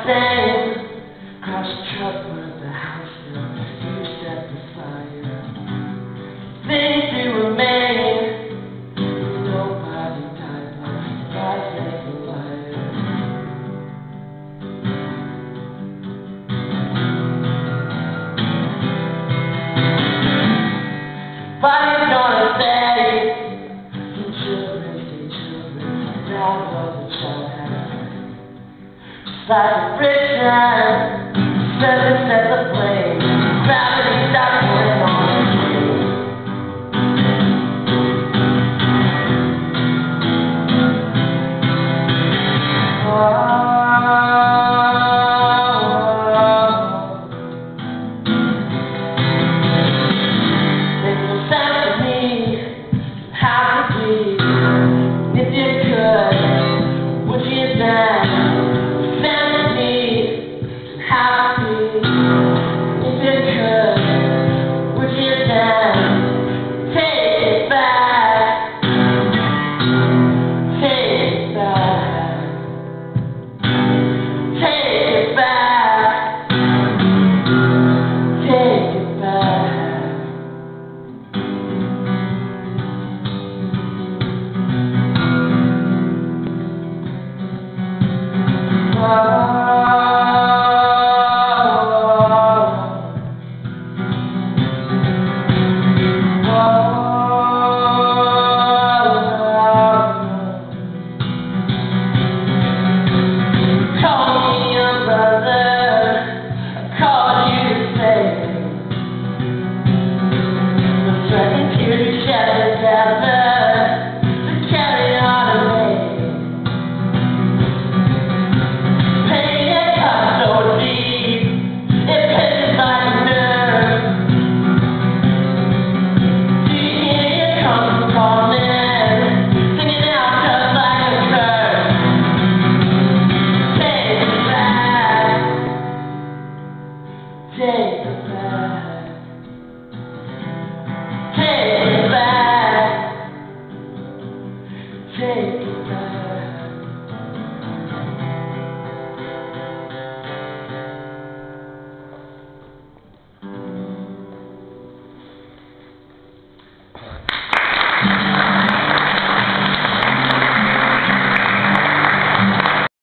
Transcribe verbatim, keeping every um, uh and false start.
same. Crash truck burned the house down. You set the fire. Things do remain. Nobody died, but life ain't a liar. Somebody's gonna say, you children, say children, that was a child had a friend. Just like a rich man, seven sets of blame.